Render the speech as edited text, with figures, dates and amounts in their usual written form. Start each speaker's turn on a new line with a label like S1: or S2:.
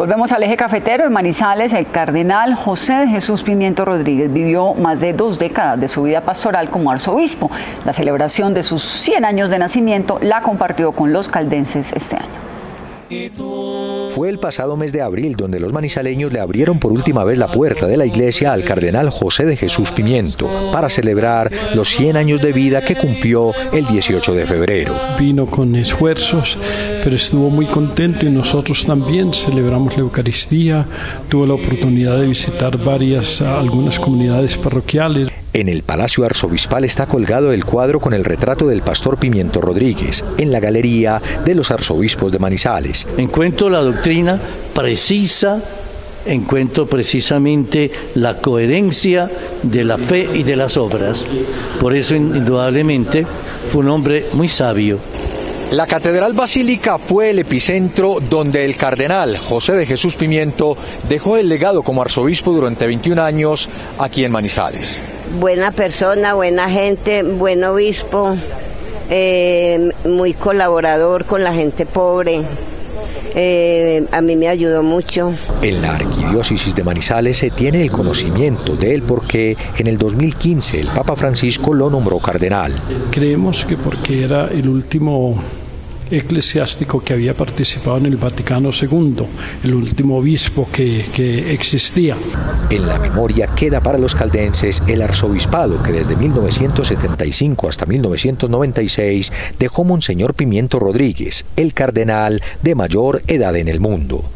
S1: Volvemos al eje cafetero. En Manizales, el cardenal José de Jesús Pimiento Rodríguez vivió más de 2 décadas de su vida pastoral como arzobispo. La celebración de sus 100 años de nacimiento la compartió con los caldenses este año.
S2: Fue el pasado mes de abril donde los manizaleños le abrieron por última vez la puerta de la iglesia al cardenal José de Jesús Pimiento para celebrar los 100 años de vida que cumplió el 18 de febrero.
S3: Vino con esfuerzos, pero estuvo muy contento y nosotros también celebramos la Eucaristía. Tuvo la oportunidad de visitar algunas comunidades parroquiales.
S2: En el Palacio Arzobispal está colgado el cuadro con el retrato del pastor Pimiento Rodríguez, en la Galería de los Arzobispos de Manizales.
S4: Encuentro la doctrina precisa, encuentro precisamente la coherencia de la fe y de las obras. Por eso, indudablemente, fue un hombre muy sabio.
S2: La Catedral Basílica fue el epicentro donde el cardenal José de Jesús Pimiento dejó el legado como arzobispo durante 21 años aquí en Manizales.
S5: Buena persona, buena gente, buen obispo, muy colaborador con la gente pobre. A mí me ayudó mucho.
S2: En la arquidiócesis de Manizales se tiene el conocimiento de él porque en el 2015 el Papa Francisco lo nombró cardenal.
S3: Creemos que porque era el último eclesiástico que había participado en el Vaticano II, el último obispo que existía.
S2: En la memoria queda para los caldenses el arzobispado que desde 1975 hasta 1996 dejó Monseñor Pimiento Rodríguez, el cardenal de mayor edad en el mundo.